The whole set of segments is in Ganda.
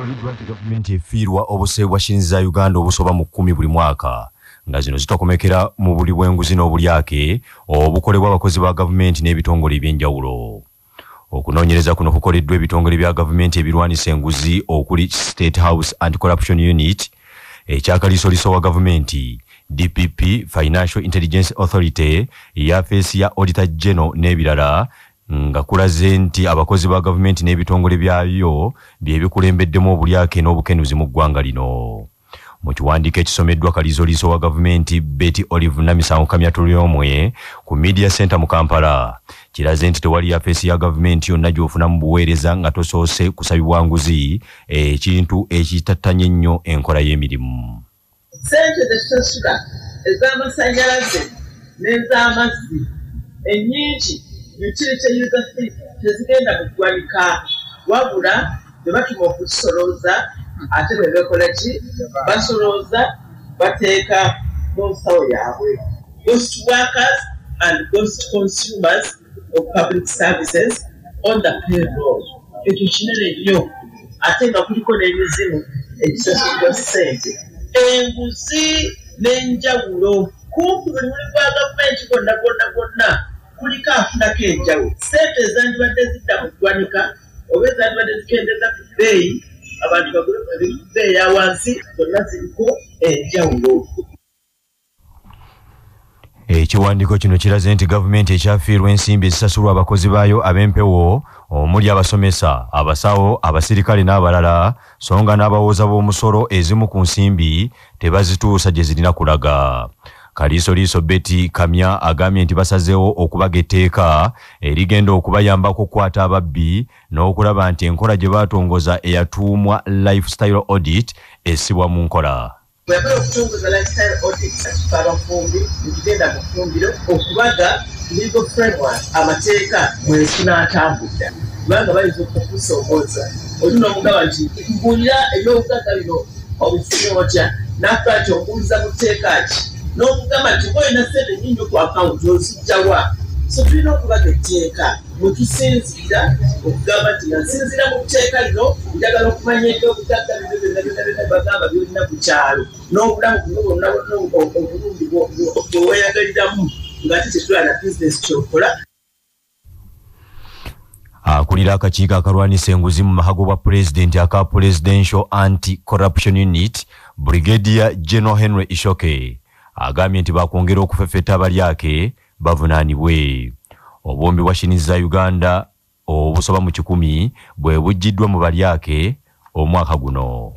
Kimanyiddwa nti gavumenti efiirwa obuseebu bwashinza Uganda obusoba mu 10 buli mwaka nga zino zitakomekera mu buli bwenguzi n'obulyake obukolebwa abakozi ba gavumenti n'ebitongole eby'enjawulo. Okunoonyereza kuno kukoleddwa ebitongole bya gavumenti ebirwanisa enguzi okuli State House Anti-Corruption Unit, ekyakaliisoliiso wa gavumenti, DPP, Financial Intelligence Authority, yafeesi ya Auditor General n'ebirala, nga kulaze nti abakozi ba gavumenti n'ebitongole byayo byebikulembeddemu obulyake n'obukenuzi mu ggwanga lino. Mu kiwandiiko ekisomeddwa kaliisoliiso wa gavumenti Betty Olive Namisango Kamyatulomwe ku Media Center mu Kampala, kiraze nti tewali yafeesi ya gavumenti yonna gy'ofuna mu buweereza nga tosoose kusabibwa nguzi, ekintu ekitattanye ennyo enkola y'emirimu. Ssente z'essasula ez'amasannyalaze n'ez'amazzi ennyingi utility user fees tezigenda mu ggwanika, wabula bwe batuma okuzisolooza ate bwe bekola ki basolooza bateeka mu nsawo yaabwe. Ghost workers and ghost consumers of public services on the payroll. Ekyo kinene nnyo ate nga kuliko n'emizimu egisasulwa ssente, enguzi n'enjawulo. Kumpi buli muli gwa gavumenti gwonna kuliko afunako enjawulo. Ssente ezandibadde zidda mu ggwanika oba ezandibadde zikendeza ku bbeeyi abantu bagule ku bbeeyi ya wansi, zonna ziriko enjawulo. Ekiwandiiko kino kiraze nti gavumenti ekyafiirwa ensimbi ezisasulwa abakozi baayo ab'empewo omuli abasomesa, abasawo, abasirikale n'abalala, so nga n'abawooza b'omusolo ezimu ku nsimbi tebazituusa gye zirina kulaga. Kaliisoliiso Betty Kamya agambye nti basazeewo okubaga etteeka erigenda okubayambako okukwata ababbi n'okulaba nti enkola gye baatongoza eyatuumwa lifestyle audit essibwa mu nkola. Bwebala okutongoza lifestyle audit abafumbi nekigenda mu ffumbiro okubaga legal framework amateeka mwekinaatambudda kubanga bayinza okukusomooza oli n'omugamba nti mbuulira ebyobugagga bino obifunye otya n'akuba nti ombuuliza mu tteeka ki n'okugamba nti olina ssente nnyingi ku akawunti ozijjawa. So tulina okubaga etteeka mwe tusinziira okugamba nti nga nsinziira mu tteeka lino njagala okumanya ebyobugagga bino byonna bagamba byolina ku kyalo n'obulamu buno bwonna obulungi bweweeyagaliramu ng'ate tetula na bizinesi kyokola. Akulira akakiiko akalwanisa enguzi mu mahago bwa pulezidenti aka Presidential Anti-Corruption Unit, Brigadier General Henry Ishoke agambye nti bakwongera okufefeta abalyake bavunaanibwe. Obwombi bwashinizza Uganda obusoba mu 10 bwe bujjiddwa mu balyake omwaka guno.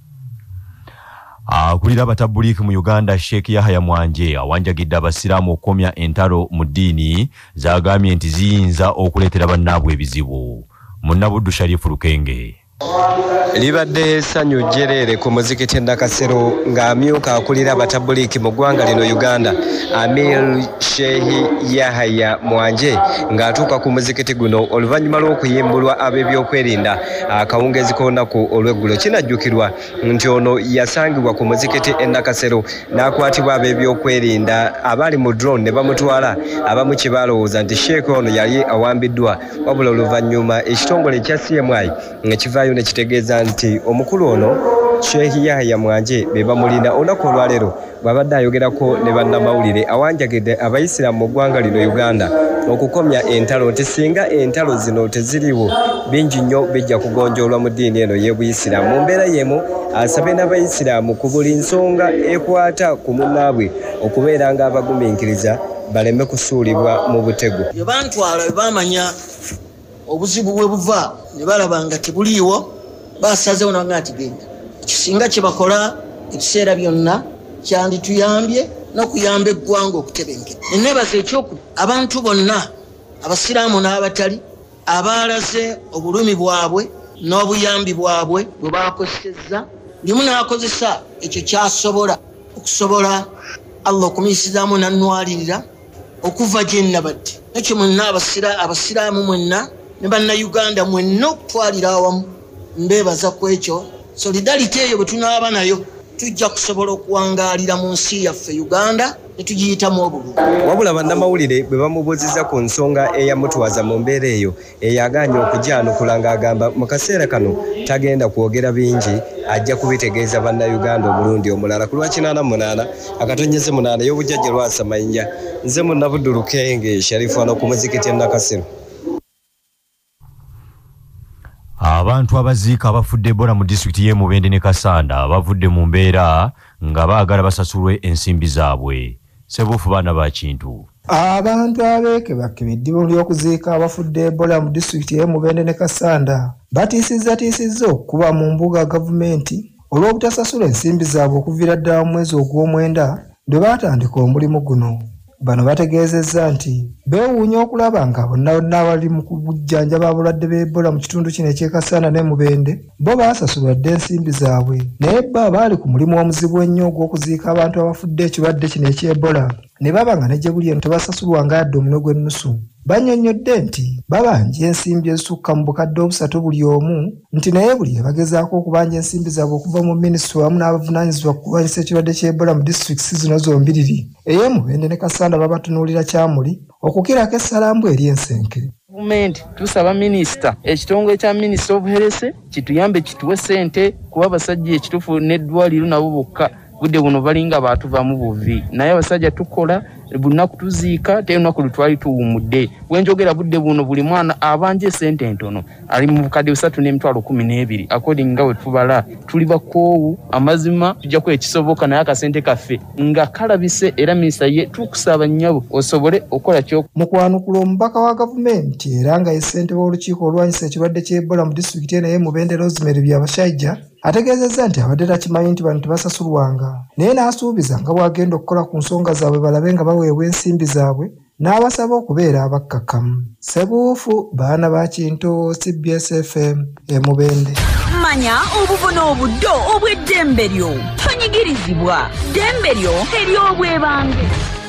Akulira abatabuliiki mu Uganda Sheikh Mwanje awanjagidde abasiraamu okukomya entalo mu ddiini zagambye nti ziyinza okuleetera bannaabwe ebizibu. Munnabuddu Sharifu Lukenge libadde essanyu jjerere ku muzikiti Nakasero ng'amyuka akulira abatabuliiki mu ggwanga lino Uganda Amir Sheikh Mwanje ng'atuuka ku muzikiti guno oluvannyuma lw'okuyimbulwa ab'ebyokwerinda akawungezi k'olunaku olw'eggulo. Kinajjukirwa nti ono yasangibwa ku muzikiti Nakasero n'akwatibwa ab'ebyokwerinda abali mu drone ne bamutwala, abamu kye balowooza nti Sheikh ono yali awambiddwa, wabula oluvannyuma ekitongole kya CMI ng'ekivaayo ne kitegeeza nti omukulu ono Sheikh Mwanje be bamulina olunaku olwaleero bw'abadde ayogerako ne bannamawulire awanjagidde abayisiraamu mu ggwanga lino Uganda okukomya entalo nti singa entalo zino teziriwo bingi nnyo bijja kugonjoolwa mu ddiini eno y'Obuyisiraamu. Mu mbeera y'emu asabye n'abayisiraamu ku buli nsonga ekwata ku munnaabwe okubeera ng'abagumiikiriza baleme kusuulibwa mu butego. Bye bantwala bye baamanya obuzibu bwe buva ne balaba nga tebuliiwo basazeewo nabanga nti genda kisinga kye bakola ebiseera byonna kyandituyambye n'okuyamba eggwanga okutebenkera. Neneebaza ekyoku abantu bonna abasiraamu n'abatali abaalaze obulumi bwabwe n'obuyambi bwabwe bwe bakozesezza limu n'akozesa ekyo kyasobola okusobola Allah okumuyisizaamu n'annwalirira okuva gye nnabadde. Ekyo mwenna abasiraamu mwenna ne bannayuganda mwenna okutwalira awamu mbeebaza ku ekyo. Solidarity eyo bwe tunaaba nayo tujja kusobola okuwangaalira mu nsi yaffe Uganda netugiyitamu obululu. Wabula bannamawulire bwe bamubuuziza ku nsonga eyamutwaza mu mbeera eyo eyagaanye okujyanukula ng'agamba mu kaseera kano tagenda kwogera bingi, ajja kubitegeeza bannayuganda omulundi omulala. Ku lwa 88 akatonnyeze 8 y'obujjajja Lwasa Mayinja, nze Munnabuddu Kenge Sharifu ano ku muzikiti Nakasero. Abantu Abazika abafudde Ebola mu disitulikiti y'e Mubende ne Kasanda bavudde mu mbeera nga baagala basasulwe ensimbi zaabwe. Sebuufu baana ba kintu. Abantu abeekebakeba eddibu ly'okuziika abafudde Ebola mu disitulikiti y'e Mubende ne Kasanda batiisizza okuba mu mbuga gavumenti olw'obutasasula ensimbi zaabwe okuviira ddala mu mwezi ogw'omwenda lwe baatandika omulimu guno. Bano bategeezezza nti beewuunya okulaba nga bonna abali mu kubujjanjaba abalwadde b'Ebola mu kitundu kino eky'e Kasanda ne Mubende bo baasasulwa dda ensimbi zaabwe, naye bo baali ku mulimu omuzibu ennyo ogw'okuziika abantu abafudde ekirwadde kino eky'Ebola ne baba nga ne gye buli eno tebasasulwanga yadde omunwe gw'ennusu. Bannyonnyodde nti babanja ensimbi ezisukka mu bukadde 3 buli omu, nti naye buli bagezaako okubanja ensimbi zaabwe okuva mu minisitule wamu n'abavunaanyizibwa ku kulwanyisa ekirwadde ky'Ebola mu disitulikiti zino zombiriri ey'e Mubende ne Kasanda babatunuulira kyamuli okukirako essalambwa eri ensenke. Gavumenti tusaba minisita ekitongole kya Ministry of Health kituyambe kituwe ssente kuba abasajja ekitufu n'eddwaliro nabo bokka budde buno balinga baatuvamu buvi, naye abasajja tukola buli lunaku tuziika te lunaku lutwali tuwumudde. Bwenjogera budde buno buli mwana abanja ssente ntono ali mu bukadde 3,12 according nga we tubala tuli bakoowu amazima tujja ku ekisoboka naye akasente kaffe nga kalabise era minisita ye tukusaba nnyabo osobole okola kyo. Mu kwanukula omubaka wa gavumenti era nga ye ssente w'olukiiko olwanyisa ekirwadde ky'Ebola mu disitulikiti eno y'e Mubende Rosemary Byabashajja ategeezezza nti abadde takimanyi nti bano tebasasulwanga, naye n'asuubiza nga bw'agenda okukola ku nsonga zaabwe balabe nga baweebwa ensimbi zaabwe n'abasaba okubeera abakkakkamu. Sebuufu baana ba kintu, CBS FM e Mubende. Manya obubona obuddo obw'eddembe lyo tonyigirizibwa, ddembe lyo ery'obwebange.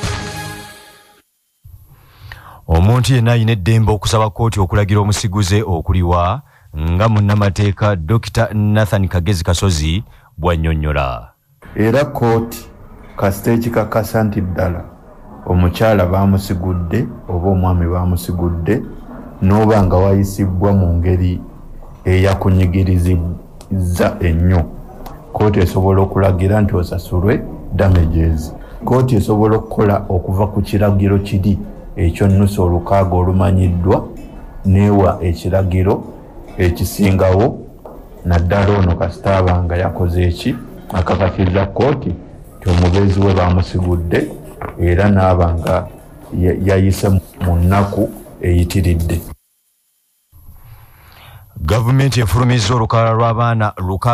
Omuntu yenna alina eddembe okusaba kkooti okulagira omusiguze okuliwa nga munnamateeka Dr. Nathan Kagezi Kasozi bw'annyonnyola. Era kkooti kasita ekikakasa nti ddala omukyala baamusigudde oba omwami baamusigudde n'oba nga wayisibwa mu ngeri eyakunyigirizizza ennyo, kkooti esobola okulagira nti osasulwe damages. Kkooti esobola okukola okuva ku kiragiro kiri eky'onnusu 600 olumanyiddwa neewa ekiragiro ekisingawo naddala ono kasita aba nga yakoze eki akakasiza kkooti ti omubeezi we baamusigudde era n'aba nga yayise mu nnaku eyitiridde. Gavumenti efulumizza olukalala lw'abaana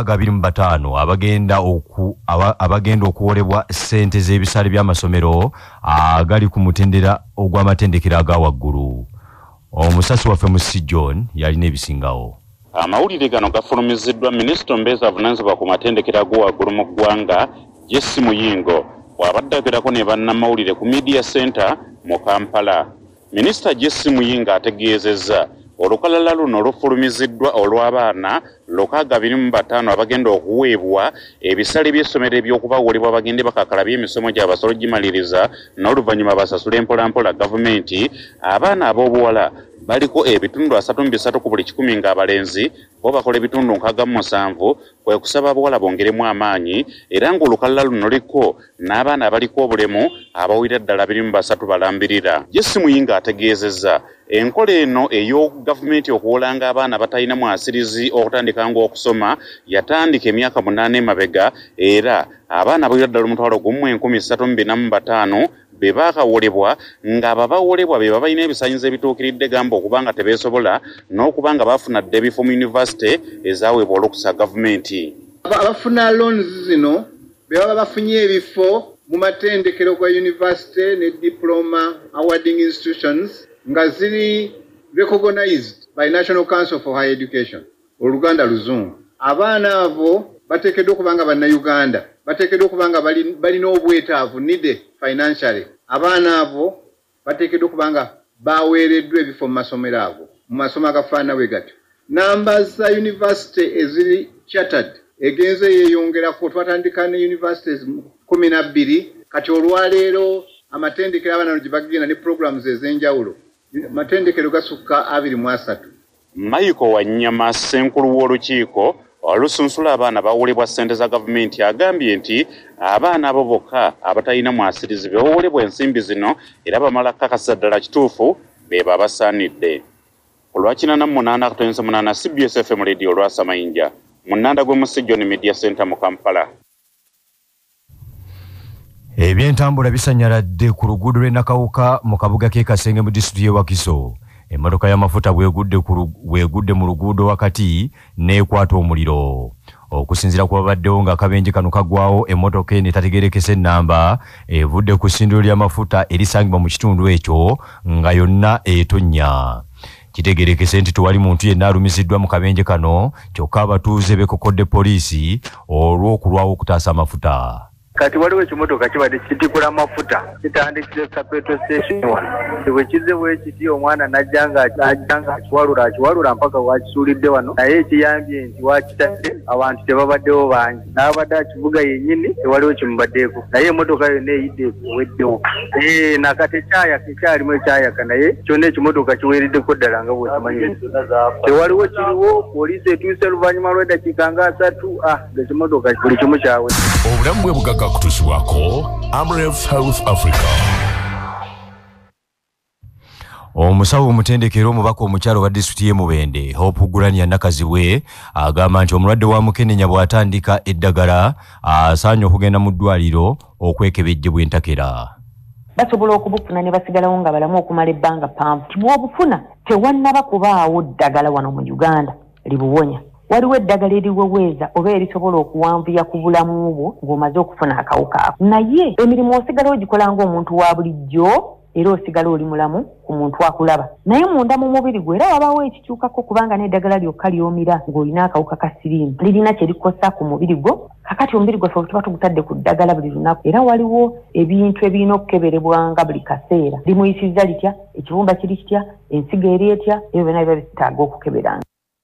625 abagenda okuwolebwa ssente z'ebisale by'amasomero agali ku mutendera ogw'amatendekero aga waggulu. Omusasi waffe mu John yalina ebisingawo. Amawulire gano gafulumiziddwa minisita omubeezi avunaanyizibwa ku matendekero ago waggulu mu ggwanga Jesse Muyingo bw'abadde agerako ne bannamawulire ku Media Center mu Kampala. Minisita Jesse Muyingo ategeezezza olukalala luno lufulumiziddwa olw'abaana 625 abagenda okuweebwa ebisale by'essomero eby'okubawolebwa bagende bakakalabya emisomo gy'abasolo gimaliriza n'oluvannyuma basasule mpolampola gavumenti. Abaana ab'obuwala baliko ebitundu 33 ku buli 100 ng'abalenzi bo bakola ebitundu 67, kwe kusaba abawala bongeremu amaanyi era ng'olukalala luno liko n'abaana abaliko obulemu abawira ddala 23 balambirira. Jesse Muyingo ategeezezza enkola eno ey'ogavumenti okuwolanga abaana batalina mwasirizi okutandika ng'okusoma yatandika emyaka 8 emabega era abaana abawira ddala 1,345 be baakawolebwa ng'ababawolebwa be babalina ebisaanyizo ebituukiridde gamba okuba nga tebeesobola n'okuba nga bafuna dda ebifo mu yunivasite ezaweebwa olukusa gavumenti. Abafuna loans zino be baba bafunye ebifo mu matendekero kwa yunivasite ne diploma awarding institutions nga ziri recognized by National Council for Higher Education oluganda luzungu. Abaana abo bateekeddwa okuba nga bannayuganda, bateekeddwa okuba nga balina obwetaavu needed financially. Abaana abo bateekeddwa okuba nga baweereddwa ebifo mu masomero ago mu masomo agafaanana bwe gatyo. Namba za university eziri chartered egenze yeeyongerako, twatandika ne universities 12 kati olwaleero amatendekero abana gye bagenda ne programs ez'enjawulo amatendekero gasukka 23. Mayiko Wanyama Ssenkulu w'olukiiko olusunsula abaana bawulibwa ssente za gavumenti agambye nti abaana abo bokka abatalina mwasirizi bewulibwa ensimbi zino era bamala kakasa ddala kituufu beba abasaanidde. Olwakina na 8 CBS FM Radio Lwasa Mayinja munanda gwe Musijjoni Media Center mu Kampala. Ebyentambula bisanyaladde ku luguudo lw'e Nakawuka mu kabuga k'e Kasenge mu disitulikiti y'e Wakiso. Emmotoka y'amafuta bwegudde mu luguudo wakati n'ekwata omuliro. Okusinziira ku babaddewo ng'akabenje kano kagwawo emmotoka eno etategeerekese ennamba evudde ku ssindiro ly'amafuta erisangibwa mu kitundu ekyo nga yonna etonnya. Kitegeerekese nti tewali muntu yenna alumiziddwa mu kabenje kano kyokka abatuuze bekokodde poliisi olw'okulwawo okutaasa amafuta. Kati waliwo ekimotoka kibadde kitikula amafuta kitandikira petrol station wano bwe kize bwe kiti omwana najjanga akiwalula mpaka wakisuulidde wano naye ekiyambye nti wakitadde abantu tebabaddewo bangi n'abadde akivuga yennyini tewaliwo kimubaddeeko naye emmotoka yonna eyidde eweddewo nakati ekyalimu ekyayaka naye kyonna ekimotoka kiweereddeko ddala nga bwekimanyi tewaliwo kiriwo poliisi etuuse oluvannyuma lw'eddakiika nga 3 ng'ekimotoka buli kimu kyawe obulamu bwe bugaga kutusibwako Amref Health Africa. Omusawo omutendekero omubaka omukyalo wa disitulikiti y'e Mubende Hope Gulania Nakazibwe agamba nti omulwadde wa Mukenenya bw'atandika eddagala asaanye okugenda mu ddwaliro okwekebejjebwa entakera. Basobola okubufuna ne basigalawo nga balamu okumala ebbanga ppanvu. Bw'obufuna tewannaba kubaawo ddagala wano mu Uganda libuwonya. Waliwo eddagala eriweweeza oba erisobola okuwanvuya ku bulamu bwo ng'omaze okufuna akawuka ako. Naye emirimu osigala ogikola ng'omuntu wa bulijjo era osigala oli mulamu ku muntu akulaba. Naye munda mu mubiri gwe era wabaawo ekikyukako kubanga n'eddagala lyokka lyomira ng'olina akawuka ka siriimu. Lirina kye likosa ku mubiri gwo. Kakati omubiri gwaffe tuba tugutadde ku ddagala buli lunaku. Era waliwo ebintu ebirina okukeberebwanga buli kaseera. Limuyisizza litya, ekibumba kiri kitya, ensigo eri etya, ebyo byonna biba bitaaga okukeberanga.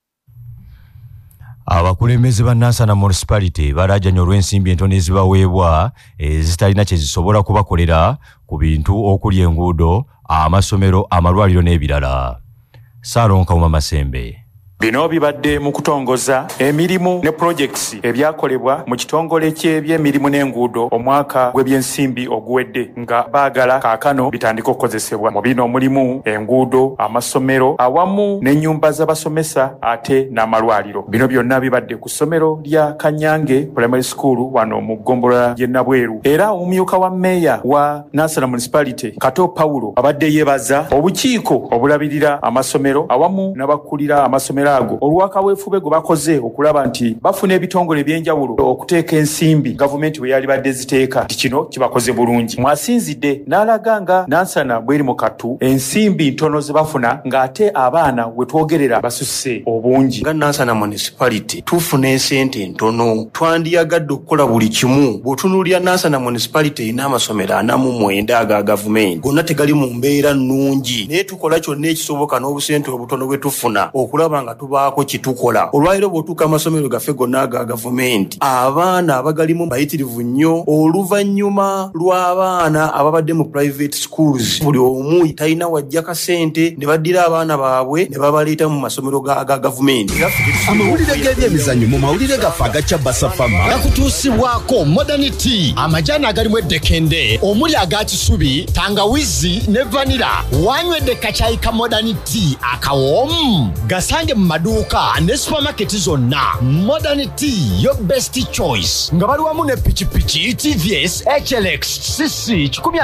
Abakulembeze ba Nansana Municipality barajanya olw'ensimbi entono ezibaweebwa ezitalina kye zisobola kubakolera ku bintu okuli enguudo, amasomero, amalwaliro n'ebirala. Saalonka mu Masembe. Bino bibadde mu kutongoza emirimu ne projects ebyakolebwa mu kitongole ky'ebyemirimu n'enguudo omwaka gw'ebyensimbi oguwedde nga baagala kaakano bitandika okukozesebwa. Mu bino mulimu enguudo, amasomero awamu n'ennyumba z'abasomesa ate n'amalwaliro. Bino byonna bibadde ku ssomero lya Kanyange Primary School wano mu ggombolola y'e Nabweru. Era omumyuka wa mmeeya wa Nansana Municipality Kato Paulo abadde yeebaza obukiiko obulabirira amasomero awamu n'abakulira amasomero ago olwakaweefube gwe bakoze okulaba nti bafuna ebitongole ebyenjawulo okuteeka ensimbi gavumenti we yali badde ziteeka nti kino kibakoze bulungi. Mwasinzidde n'alaga nga Nansana bweri mu katu ensimbi ntono ze bafuna ng'ate abaana we twogerera basusse obungi. Nga Nansana Municipality tufuna esente ntono twandiyagadde okukola buli kimu. Bw'otunuulira Nansana Municipality erina amasomero 49 aga gavumenti gonna tegali mu mbeera nnungi naye tukola kyonna ekisoboka n'obusente obutono bwe tufuna okulaba nga tubaako kitukola. Olwaliro bw'otuuka amasomero gaffe gonna aga gavumenti abaana abagalimu bayitirivu nnyo. Oluvannyuma lw'abaana ababadde mu private schools buli omu talina wajja kasente ne baddira abaana baabwe ne babaleeta mu masomero ga gavumenti. Amawulire g'ebyemizannyo mu mawulire gaffe agacya Basafama gakutuusibwako Modernity, amajaani agalimu eddekende omuli aga kisubi, tangawizi ne vanira. Wanywedde kacayi ka Modernity akawoomu gasange mu maduuka ne supermarket zonna. Modernity your best choice nga bali wamu ne pikipiki TVS HLX CC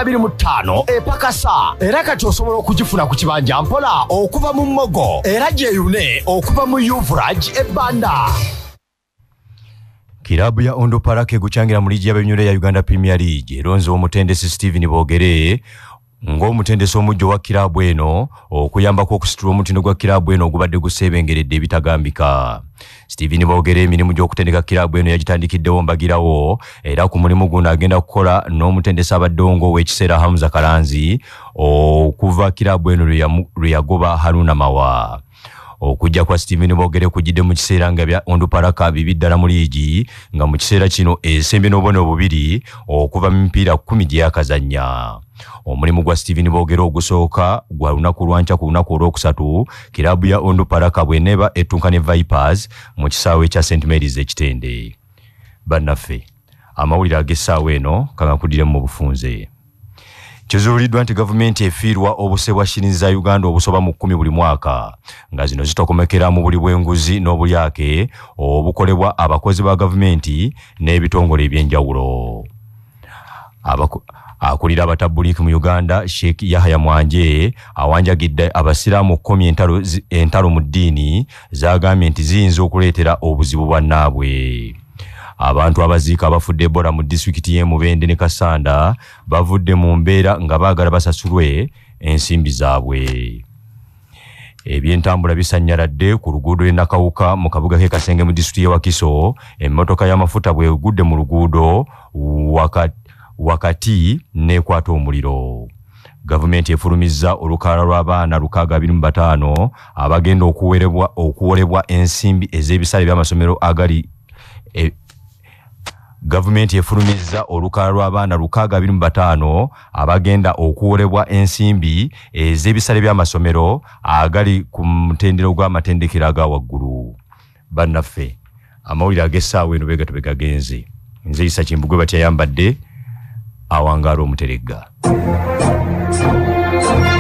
125 epakasa. Era kati osobola okugifuna ku kibanja mpola okuva mu Mmogo era gyeyune okuva mu Yuvraj ebbanda. Kirabu ya Ondo Parake guchangira mu ligi y'abenyule ya Uganda Premier League eronze omutendesi Steven Bogere ng'omutendesi omujjo wa kirabu eno okuyambako okusitula omutindo gwa kirabu eno ogubadde gusebengeredde ebitagambika. Steven Bogere emirimu gy'okutendeka kirabu eno yagitandikiddewo mbagirawo era ku mulimu guno agenda kukola n'omutendesi abaddongo w'ekiseera Hamza Kalanzi okuva kirabu eno lwe yagoba Haruna Mawa. okujja kwa Steven Bogere kujidde mu kiseera nga bya Onduparaka bibiddala mu liigi nga mu kiseera kino esembye n'obubone obubiri okuva mu mipiira 10 gye yakazannya. Omulimu gwa Steven Bogere ogusooka gwa lunaku lwanca ku lunaku olwokusatu kirabu ya Onduparaka bw'eneba ettunka ne Vipers mu kisaawe kya St Mary's ekitende. Bannaffe amawulire ag'essaawa eno kagakuddire mu bufunze. Kizuuliddwa nti gavumenti efiirwa obuse bwa shilingi za Uganda obusoba mu 10 buli mwaka nga zino zitokomekera mu buli bw'enguzi n'obulyake obukolebwa abakozi ba gavumenti n'ebitongole ebyenjawulo. Akulira abatabuliki mu Uganda Sheikh Mwanje awanjagidde abasiraamu 10 entalo mu ddiini zagambye nti ziyinza okuleetera obuzibu bwannaabwe. Abantu abazika abafudde Ebola mu disitulikiti y'e Mubende ne Kasanda bavudde mu mbeera nga baagala basasulwe ensimbi zaabwe. Ebyentambula bisanyaladde ku luguudo e Nakawuka mu kabuga k'e Kasenge mu disitulikiti y'e Wakiso, emmotoka y'amafuta bw'egudde mu luguudo wakati n'ekwata omuliro. Gavumenti efulumizza olukalala lw'abaana 625 abagenda okuwolebwa ensimbi ez'ebisale by'amasomero agali Gavumenti efulumizza olukalala lw'abaana 625 abagenda okuwolebwa ensimbi ez'ebisale by'amasomero agali ku mutendero gw'amatendekero aga waggulu. Bannaffe amawulire ag'essaawa eno beegato begagenze. Nze Isa Kimbugwe batyayambadde awangaala omuteregga.